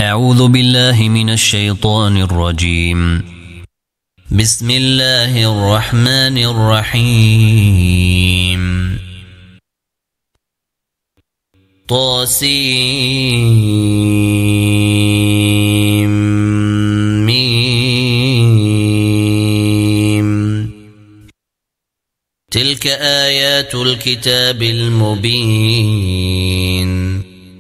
أعوذ بالله من الشيطان الرجيم. بسم الله الرحمن الرحيم. طاسيم. تلك آيات الكتاب المبين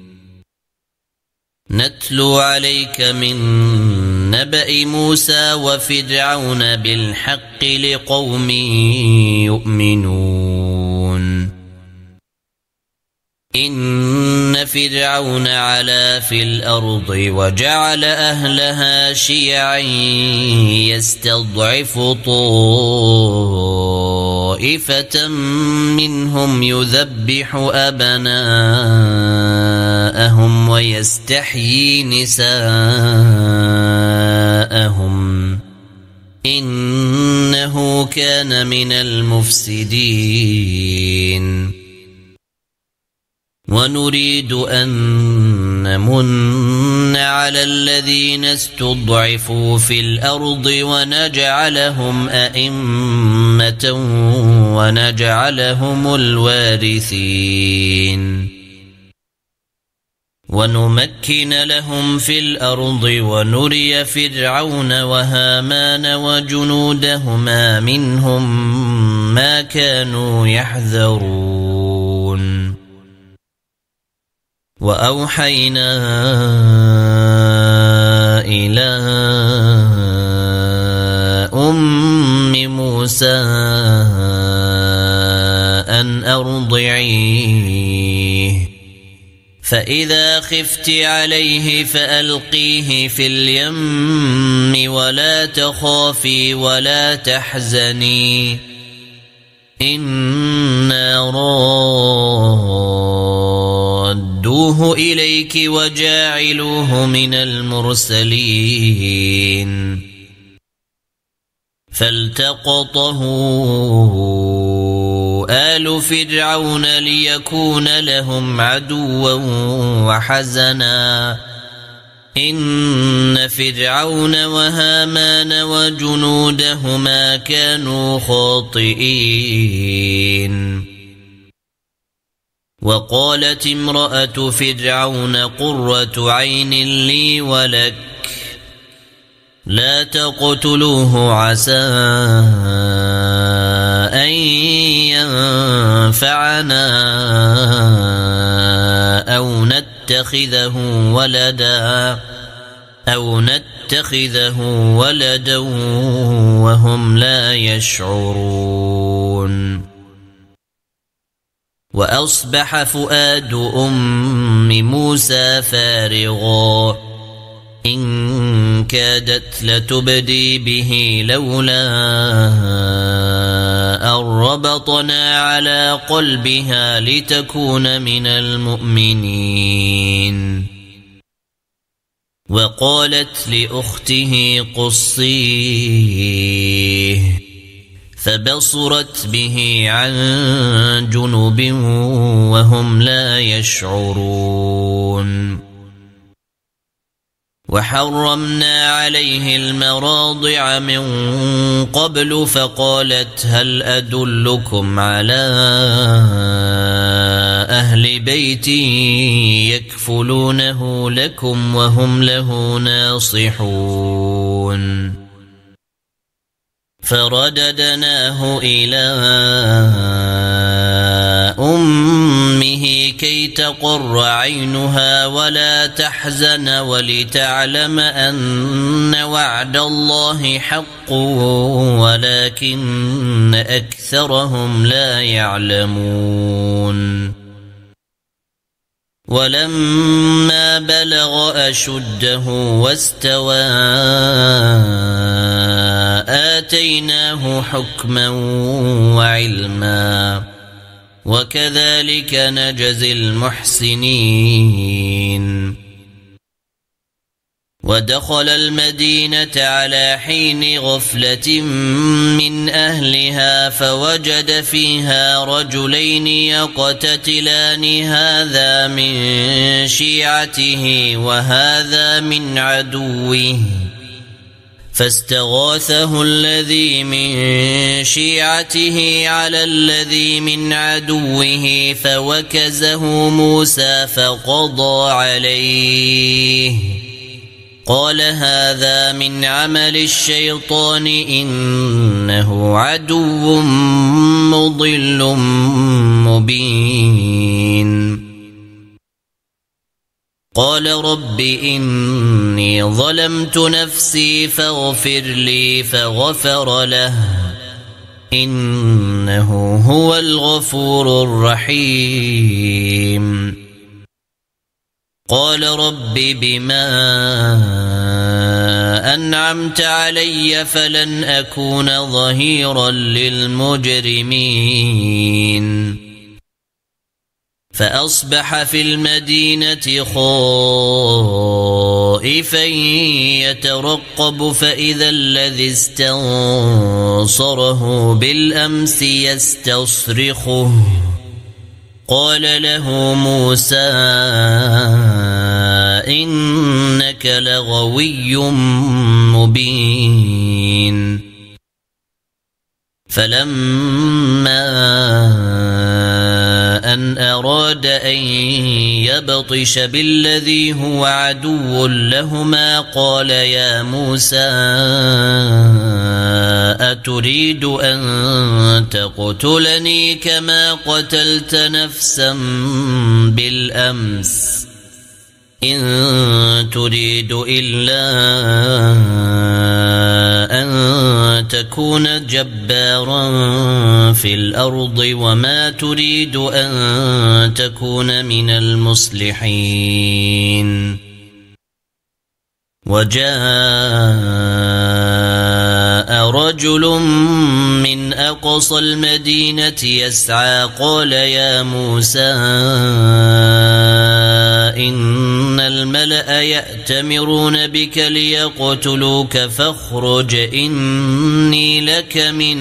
نتلو عليك من نبأ موسى وفرعون بالحق لقوم يؤمنون. إن فرعون علا في الأرض وجعل أهلها شيعا يستضعف طائفة منهم يذبح أبناءهم ويستحيي نساءهم إنه كان من المفسدين. ونريد أن نمن على الذين استضعفوا في الأرض ونجعلهم أئمة ونجعلهم الوارثين. ونمكن لهم في الأرض ونري فرعون وهامان وجنودهما منهم ما كانوا يحذرون. وأوحينا إلى أم موسى أن أرضعيه فإذا خفت عليه فألقيه في اليم ولا تخافي ولا تحزني إنا ردوه إليك وجاعلوه من المرسلين. فالتقطه آل فرعون ليكون لهم عدوا وحزنا إن فرعون وهامان وجنودهما كانوا خاطئين. وقالت امرأة فرعون قرة عين لي ولك لا تقتلوه عسى أن ينفعنا أو نتخذه ولدا وهم لا يشعرون. وأصبح فؤاد أم موسى فارغا إن كادت لتبدي به لولا أن ربطنا على قلبها لتكون من المؤمنين. وقالت لأخته قصيه فبصرت به عن جنب وهم لا يشعرون. وحرمنا عليه المراضع من قبل فقالت هل أدلكم على أهل بيت يكفلونه لكم وهم له ناصحون. فرددناه إلى أمه كي تقر عينها ولا تحزن ولتعلم أن وعد الله حق ولكن أكثرهم لا يعلمون. ولما بلغ أشده واستوى آتيناه حكما وعلما وكذلك نجزي المحسنين. ودخل المدينة على حين غفلة من أهلها فوجد فيها رجلين يقتتلان هذا من شيعته وهذا من عدوه فاستغاثه الذي من شيعته على الذي من عدوه فوكزه موسى فقضى عليه قال هذا من عمل الشيطان إنه عدو مضل مبين قال رب إني ظلمت نفسي فاغفر لي فغفر له إنه هو الغفور الرحيم قال رب بما أنعمت علي فلن أكون ظهيرا للمجرمين فأصبح في المدينة خائفا يترقب فإذا الذي استنصره بالأمس يستصرخه قال له موسى إنك لغوي مبين فلما أن أراد أن يبطش بالذي هو عدو لهما قال يا موسى أتريد أن تقتلني كما قتلت نفسا بالأمس إن تريد إلا أن تكون جبارا في الأرض وما تريد أن تكون من المصلحين وجاء رجل من أقصى المدينة يسعى قال يا موسى إن الملأ يأتمرون بك ليقتلوك فاخرج إني لك من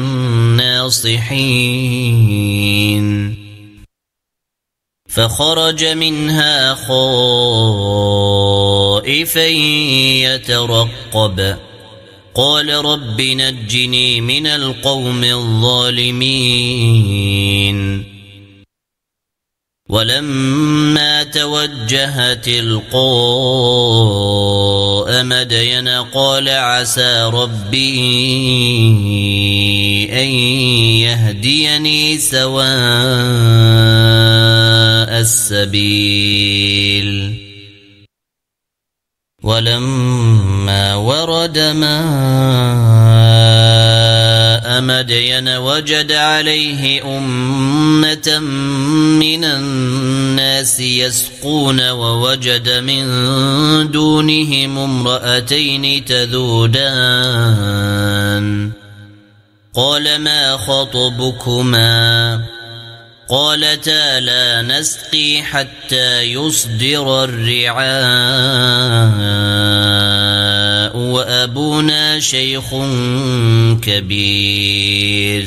الناصحين فخرج منها خائفا يترقب قال رب نجني من القوم الظالمين ولما توجه تلقاء مدين قال عسى ربي أن يهديني سواء السبيل ولما ورد ماء مدين وجد عليه أمة من الناس يسقون ووجد من دونهم امرأتين تذودان قال ما خطبكما قالتا لا نسقي حتى يصدر الرعاء وأبونا شيخ كبير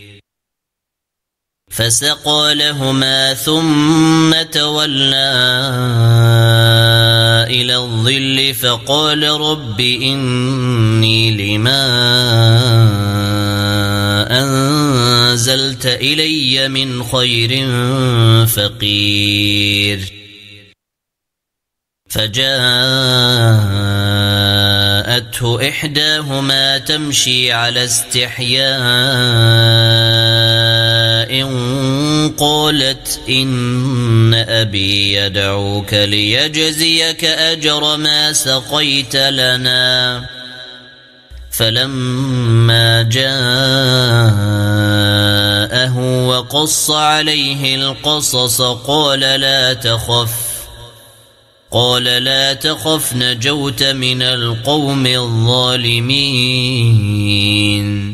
فسقى لهما ثم تولى إلى الظل فقال رب إني لما أنزلت إلي من خير فقير فجاءته إحداهما تمشي على استحياء قالت إن أبي يدعوك ليجزيك أجر ما سقيت لنا فلما جاءه وقص عليه القصص قال لا تخف نجوت من القوم الظالمين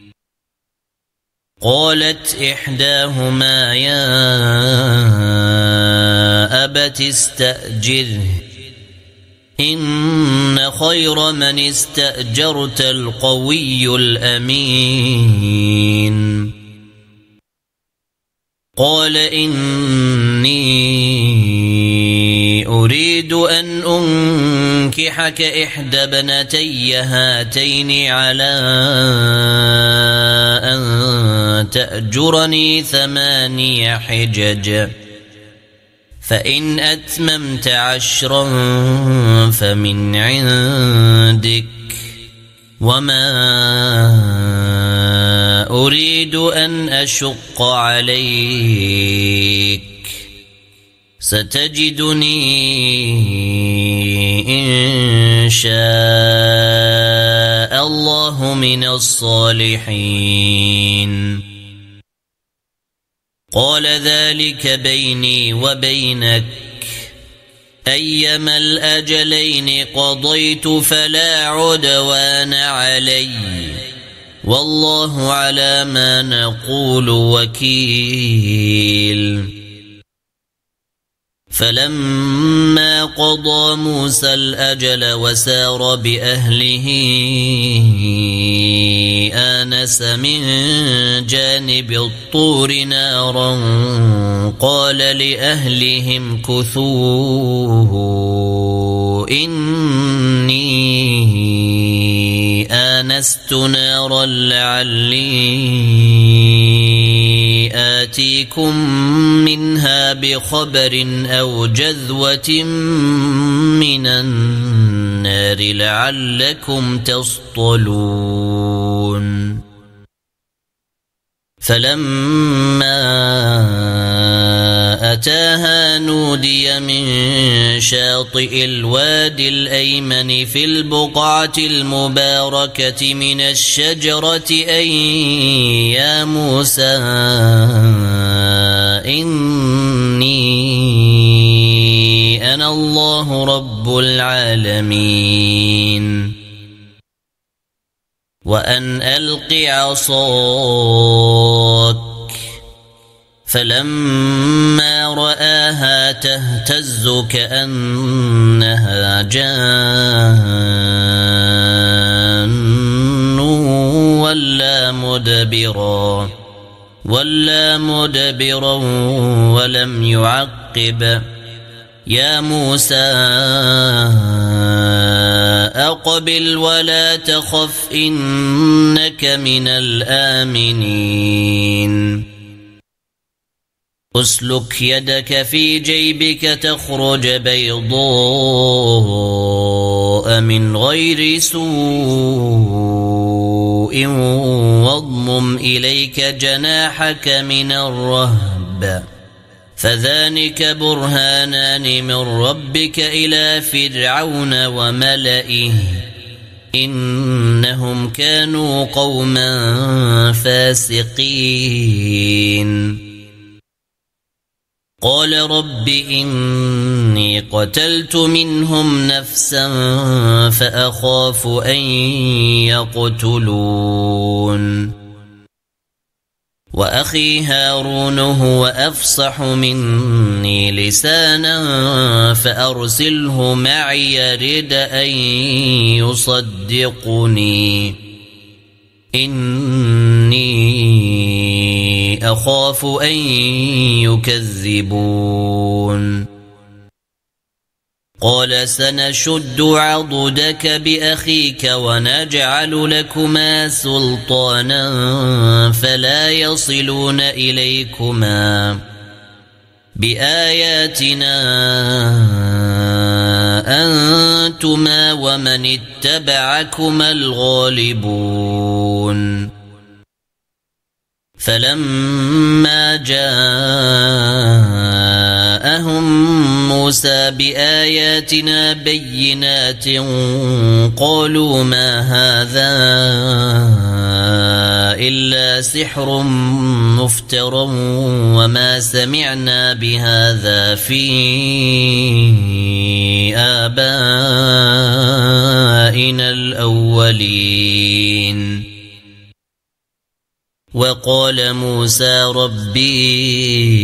قالت إحداهما يا أبت استأجره إن خير من استأجرت القوي الأمين. قال إني أريد أن أنكحك إحدى ابنتي هاتين على أن تأجرني 8 حجج، فإن أتممت 10 فمن عندك، وما أريد أن أشق عليك، ستجدني إن شاء الله من الصالحين. قال ذلك بيني وبينك، أيما الأجلين قضيت فلا عدوان علي، والله على ما نقول وكيل. فلما قضى موسى الأجل وسار بأهله آنس من جانب الطور نارا، قال لأهلهم كثوا إني آنست نارا لعلي آتيكم منها بخبر أو جذوة من النار لعلكم تصطلون. فلما أتاها نودي من شاطئ الوادي الأيمن في البقعة المباركة من الشجرة أن يا موسى إني أنا الله رب العالمين، وأن ألق عصاك. فلما رآها تهتز كأنها جان ولا مدبرا ولم يعقب. يا موسى أقبل ولا تخف إنك من الآمنين. أسلك يدك في جيبك تخرج بيضاء من غير سوء، واضمم إليك جناحك من الرهب، فذلك برهانان من ربك إلى فرعون وملئه، إنهم كانوا قوما فاسقين. قال رب إني قتلت منهم نفسا فأخاف أن يقتلون، وأخي هارون هو أفصح مني لسانا فأرسله معي يرد أن يصدقني، إني أخاف أن يكذبون. قال سنشد عضدك بأخيك ونجعل لكما سلطانا فلا يصلون إليكما، بآياتنا أنتما ومن اتبعكما الغالبون. فلما جاءهم موسى بآياتنا بينات قالوا ما هذا إلا سحر مفتر وما سمعنا بهذا في آبائنا الأولين. وقال موسى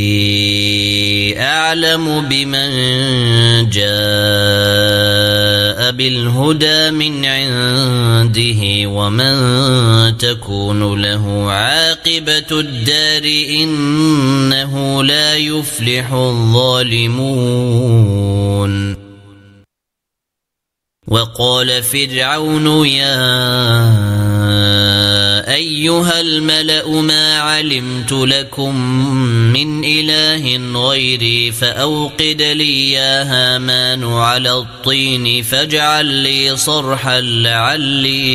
ربي أعلم بمن جاء بالهدى من عنده ومن تكون له عاقبة الدار إنه لا يفلح الظالمون. وقال فرعون يا أيها الملأ ما علمت لكم من إله غيري فأوقد لي يا هامان على الطين فاجعل لي صرحا لعلي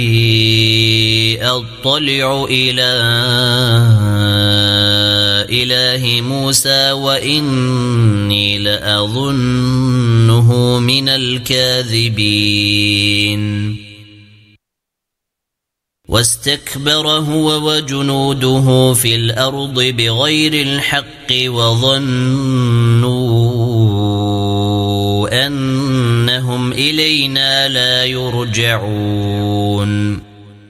أطلع إلى إله موسى وإني لأظنه من الكاذبين. واستكبر هو وجنوده في الأرض بغير الحق وظنوا أنهم إلينا لا يرجعون.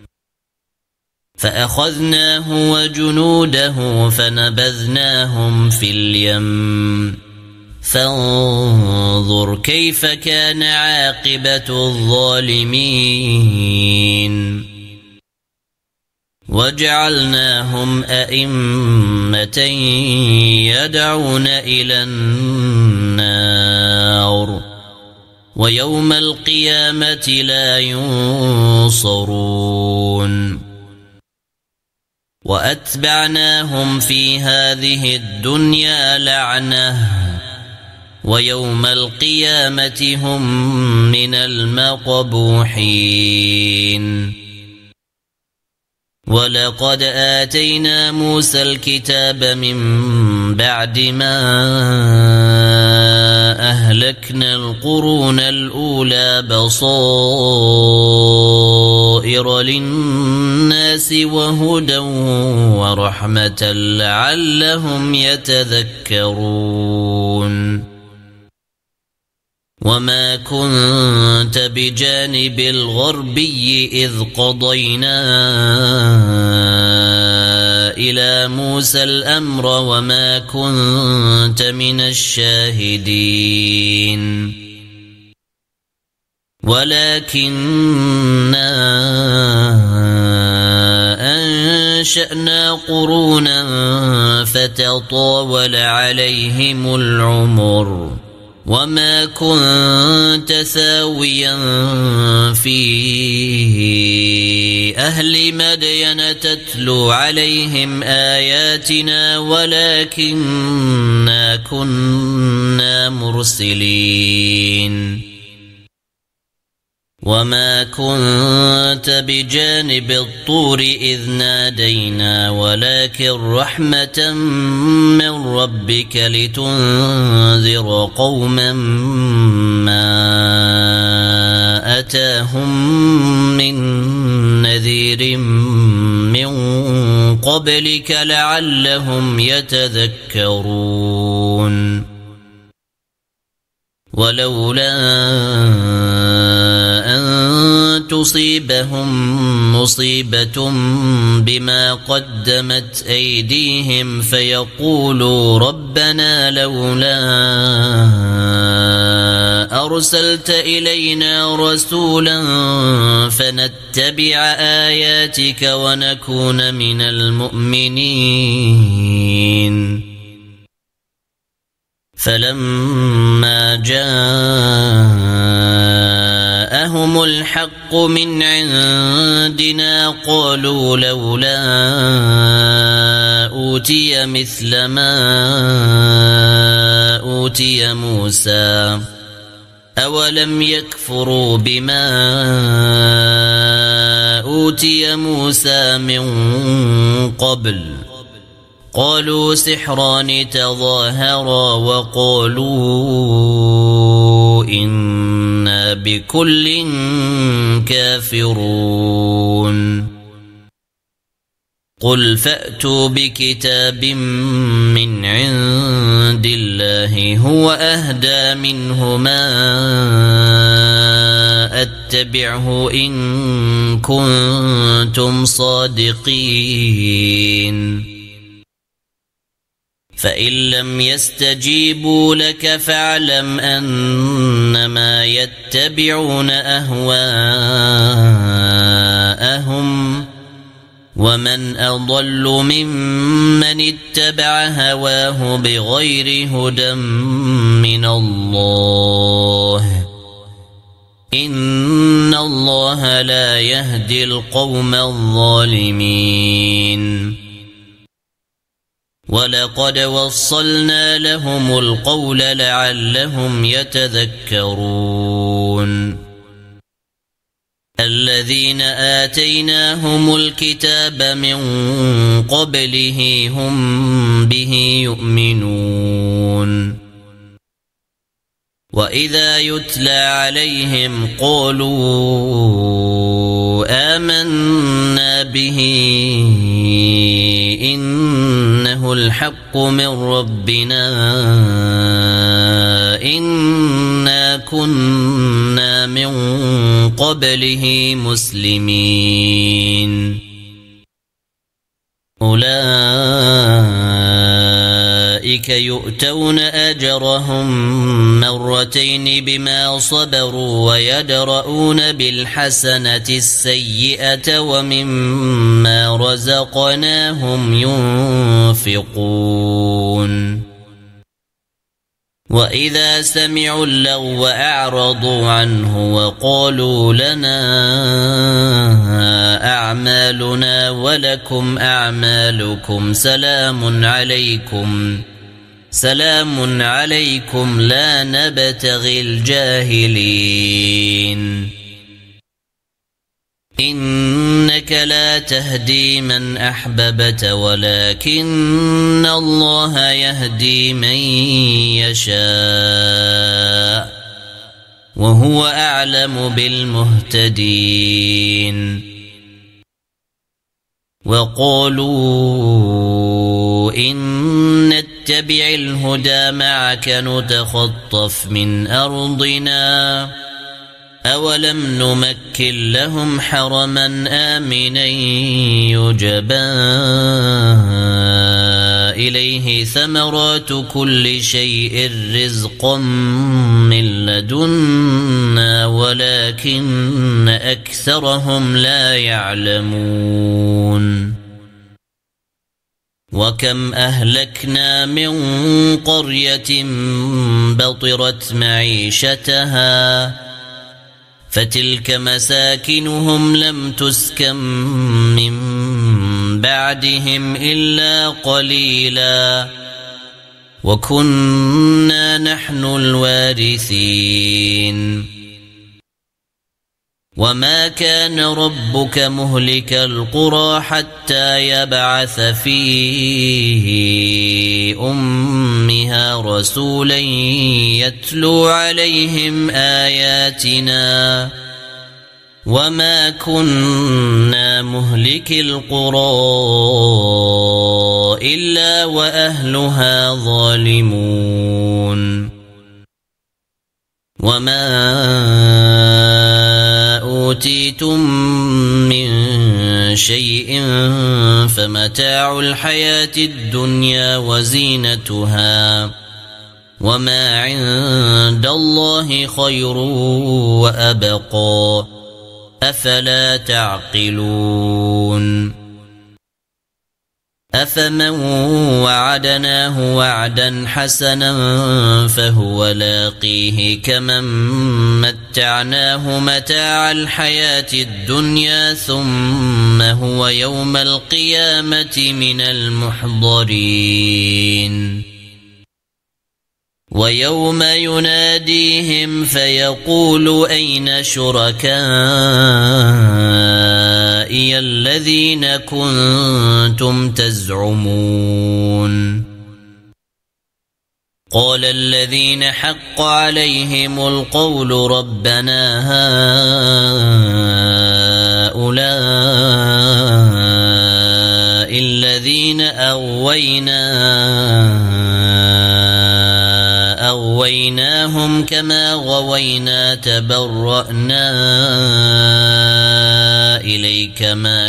فأخذناه وجنوده فنبذناهم في اليم فانظر كيف كان عاقبة الظالمين. وجعلناهم أئمة يدعون إلى النار ويوم القيامة لا ينصرون. وأتبعناهم في هذه الدنيا لعنة ويوم القيامة هم من المقبوحين. ولقد آتينا موسى الكتاب من بعد ما أهلكنا القرون الأولى بصائر للناس وهدى ورحمة لعلهم يتذكرون. وما كنت بجانب الغربي إذ قضينا إلى موسى الأمر وما كنت من الشاهدين ولكننا أنشأنا قرونا فتطاول عليهم العمر وما كنت ثاويا في أهل مدين تتلو عليهم آياتنا ولكننا كنا مرسلين. وما كنت بجانب الطور إذ نادينا ولكن رحمة من ربك لتنذر قوما ما أتاهم من نذير من قبلك لعلهم يتذكرون. ولولا أن تصيبهم مصيبة بما قدمت أيديهم فيقولوا ربنا لولا أرسلت إلينا رسولا فنتبع آياتك ونكون من المؤمنين. فلما جاءهم الحق من عندنا قالوا لولا أوتي مثل ما أوتي موسى أولم يكفروا بما أوتي موسى من قبل قالوا سحران تظاهرا وقالوا إنا بكل كافرون. قل فأتوا بكتاب من عند الله هو أهدى منه ما أتبعه إن كنتم صادقين. فإن لم يستجيبوا لك فاعلم أنما يتبعون يتبعون أهواءهم ومن أضل ممن اتبع هواه بغير هدى من الله إن الله لا يهدي القوم الظالمين ولقد وصلنا لهم القول لعلهم يتذكرون الذين آتيناهم الكتاب من قبله هم به يؤمنون وإذا يتلى عليهم قالوا آمنا به إنه الحق من ربنا إنا كنا من قبله مسلمين أولئك يؤتون أجرهم مرتين بما صبروا ويدرؤون بالحسنة السيئة ومما رزقناهم ينفقون وإذا سمعوا اللغو أعرضوا عنه وقالوا لنا أعمالنا ولكم أعمالكم سلام عليكم لا نبتغي الجاهلين إنك لا تهدي من أحببت ولكن الله يهدي من يشاء وهو أعلم بالمهتدين وقالوا إن نتبع الهدى معك نتخطف من أرضنا أولم نمكن لهم حرما آمنا يجبى إليه ثمرات كل شيء رزقا من لدنا ولكن أكثرهم لا يعلمون وكم أهلكنا من قرية بطرت معيشتها فتلك مساكنهم لم تسكن من بعدهم إلا قليلا وكنا نحن الوارثين وما كان ربك مهلك القرى حتى يبعث في أمها رسولا يتلو عليهم آياتنا وما كنا مهلك القرى إلا وأهلها ظالمون وما أوتيتم من شيء فمتاع الحياة الدنيا وزينتها وما عند الله خير وأبقى أفلا تعقلون أفمن وعدناه وعدا حسنا فهو لاقيه كمن متعناه متاع الحياة الدنيا ثم هو يوم القيامة من المحضرين ويوم يناديهم فيقول أين شركائي الذين كنتم تزعمون قال الذين حق عليهم القول ربنا هؤلاء الذين أغويناهم كما غوينا تبرأنا إليك ما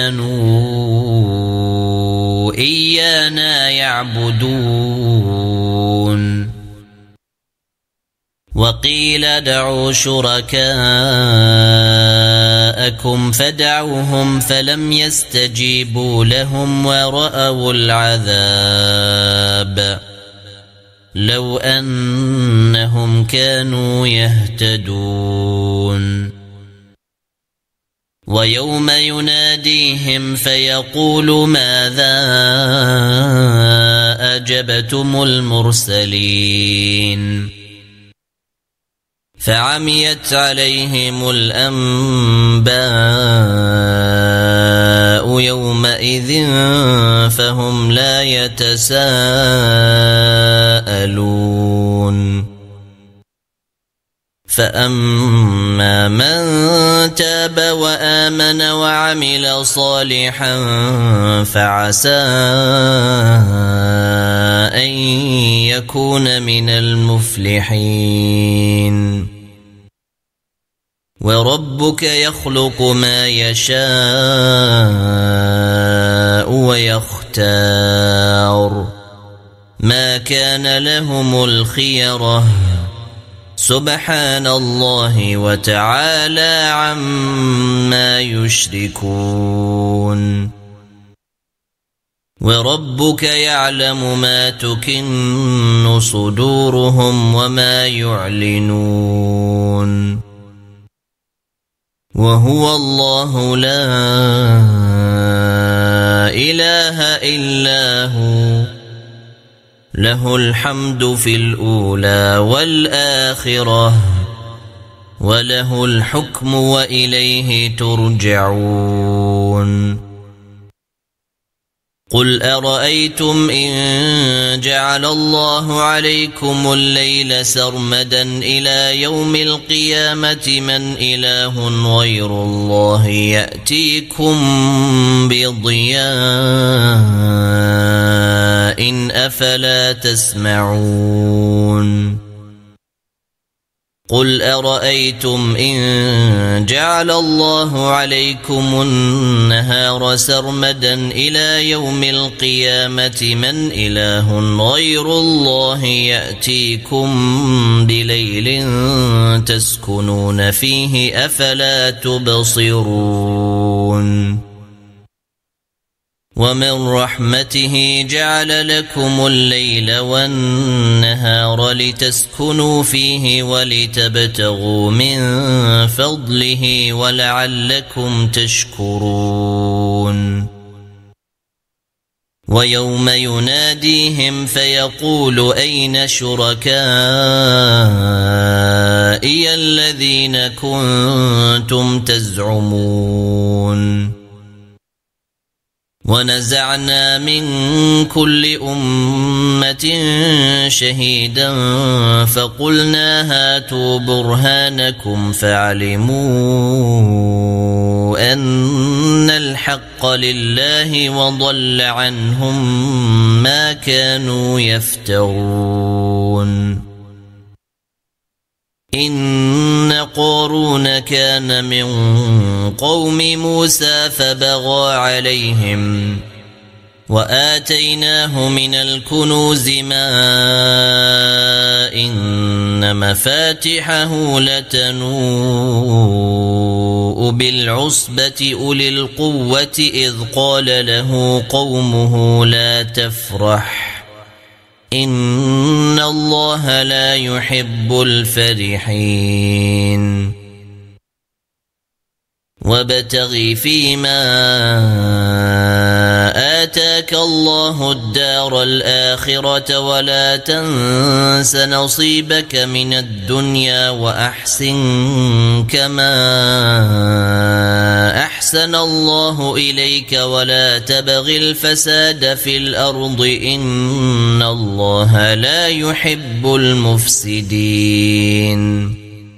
كانوا إيانا يعبدون وقيل ادعوا شركاءكم فدعوهم فلم يستجيبوا لهم ورأوا العذاب لو أنهم كانوا يهتدون ويوم يناديهم فيقول ماذا أجبتم المرسلين فعميت عليهم الأنباء يومئذ فهم لا يتساءلون فأما من تاب وآمن وعمل صالحا فعسى أن يكون من المفلحين وربك يخلق ما يشاء ويختار ما كان لهم الخيرة سبحان الله وتعالى عما يشركون وربك يعلم ما تكن صدورهم وما يعلنون وهو الله لا إله إلا هو له الحمد في الأولى والآخرة وله الحكم وإليه ترجعون قل أرأيتم إن جعل الله عليكم الليل سرمدا إلى يوم القيامة من إله غير الله يأتيكم بضياء أفلا تسمعون قل أرأيتم إن جعل الله عليكم النهار سرمدا إلى يوم القيامة من إله غير الله يأتيكم بليل تسكنون فيه أفلا تبصرون ومن رحمته جعل لكم الليل والنهار لتسكنوا فيه ولتبتغوا من فضله ولعلكم تشكرون ويوم يناديهم فيقول أين شركائي الذين كنتم تزعمون ونزعنا من كل أمة شهيدا فقلنا هاتوا برهانكم فعلموا أن الحق لله وضل عنهم ما كانوا يفترون إن قارون كان من قوم موسى فبغى عليهم وآتيناه من الكنوز ما إن مفاتحه لتنوء بالعصبة أولي القوة إذ قال له قومه لا تفرح إن الله لا يحب الفرحين وابتغ فيما آتاك الله الدار الآخرة ولا تنس نصيبك من الدنيا وأحسن كما أحسن الله إليك ولا تبغ الفساد في الأرض إن الله لا يحب المفسدين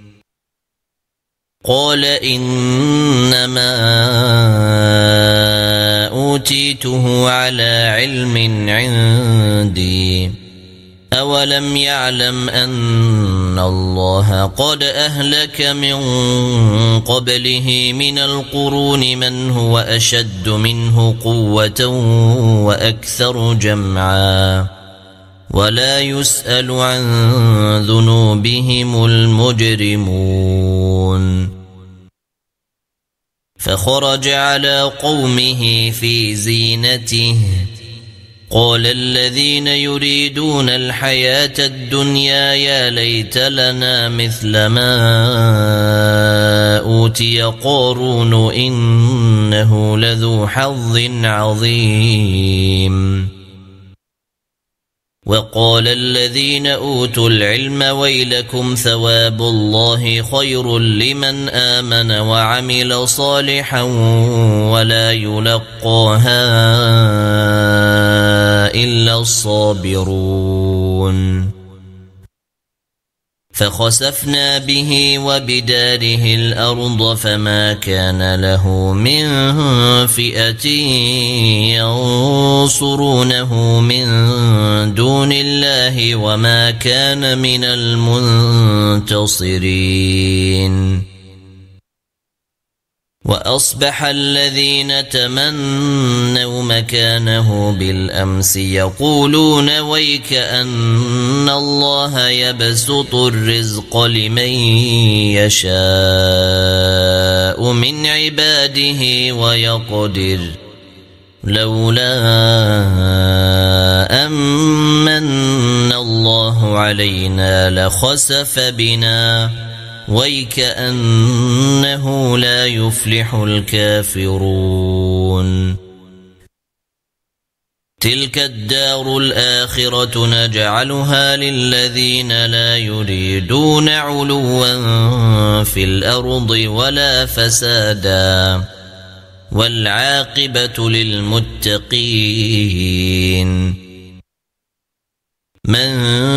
قال إنما أوتيته على علم عندي أولم يعلم أن الله قد أهلك من قبله من القرون من هو أشد منه قوة وأكثر جمعا ولا يسأل عن ذنوبهم المجرمون فخرج على قومه في زينته قال الذين يريدون الحياة الدنيا يا ليت لنا مثل ما أوتي قارون إنه لذو حظ عظيم وقال الذين أوتوا العلم ويلكم ثواب الله خير لمن آمن وعمل صالحا ولا يلقاها إلا الصابرون فخسفنا به وبداره الأرض فما كان له من فئة ينصرونه من دون الله وما كان من المنتصرين وأصبح الذين تمنوا مكانه بالأمس يقولون ويك أن الله يبسط الرزق لمن يشاء من عباده ويقدر لولا أمن الله علينا لخسف بنا ويكأنه لا يفلح الكافرون تلك الدار الآخرة نجعلها للذين لا يريدون علوا في الأرض ولا فسادا والعاقبة للمتقين من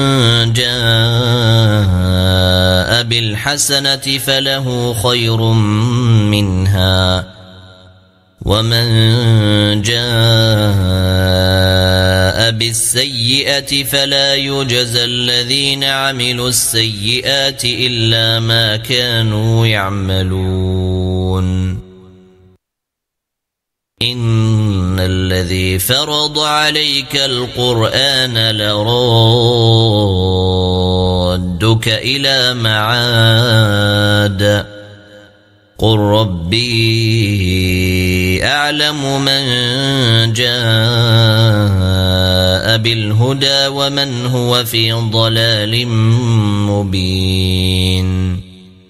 جاء بالحسنة فله خير منها ومن جاء بالسيئة فلا يجزى الذين عملوا السيئات إلا ما كانوا يعملون إن الذي فرض عليك القرآن لرادك إلى معاد قل ربي أعلم من جاء بالهدى ومن هو في ضلال مبين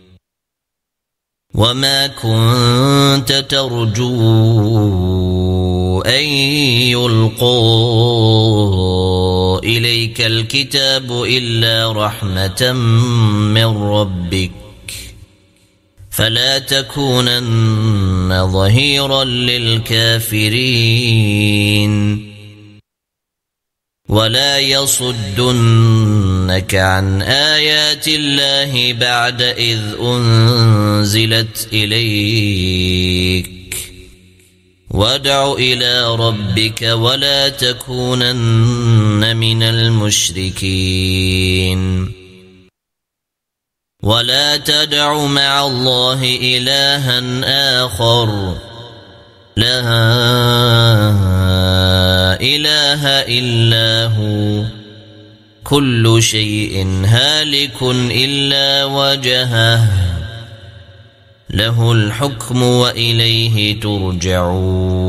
وما كنت ترجو أن يلقى إليك الكتاب إلا رحمة من ربك فلا تكونن ظهيرا للكافرين ولا يصدنك عن آيات الله بعد إذ أنزلت إليك وادع إلى ربك ولا تكونن من المشركين ولا تدع مع الله إلها آخر لا إله إلا هو كل شيء هالك إلا وجهه له الحكم وإليه ترجعون